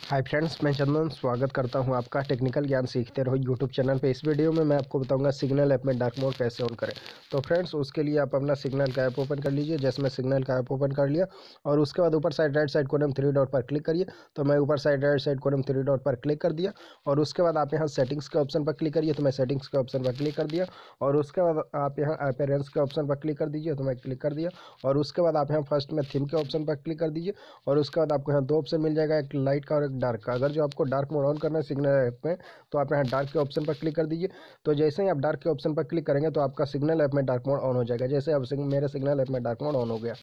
Hi friends, मैं चंदन स्वागत करता हूं आपका टेक्निकल ज्ञान सीखते रहो यूट्यूब चैनल पे। इस वीडियो में मैं आपको बताऊंगा सिग्नल ऐप में डार्क मोड कैसे ऑन करें। तो फ्रेंड्स, उसके लिए आप अपना सिग्नल का ऐप ओपन कर लीजिए। जैसे मैं सिग्नल का ऐप ओपन कर लिया और उसके बाद ऊपर साइड राइट साइड कोने में थ्री डॉट पर क्लिक करिए। तो मैं ऊपर साइड राइट साइड कोने में थ्री डॉट पर क्लिक कर दिया और उसके बाद आप यहाँ सेटिंग्स के ऑप्शन पर क्लिक करिए। तो मैं सेटिंग्स के ऑप्शन पर क्लिक कर दिया और उसके बाद आप यहाँ अपीयरेंस के ऑप्शन पर क्लिक कर दीजिए। तो मैं क्लिक कर दिया और उसके बाद आप यहाँ फर्स्ट में थीम के ऑप्शन पर क्लिक कर दीजिए और उसके बाद आपको यहाँ दो ऑप्शन मिल जाएगा, एक लाइट का और एक डार्क का। अगर जो आपको डार्क मोड ऑन करना है सिग्नल ऐप में तो आप यहाँ डार्क के ऑप्शन पर क्लिक कर दीजिए। तो जैसे ही आप डार्क के ऑप्शन पर क्लिक करेंगे तो आपका सिग्नल ऐप में डार्क मोड ऑन हो जाएगा। जैसे अब मेरे सिग्नल ऐप में डार्क मोड ऑन हो गया।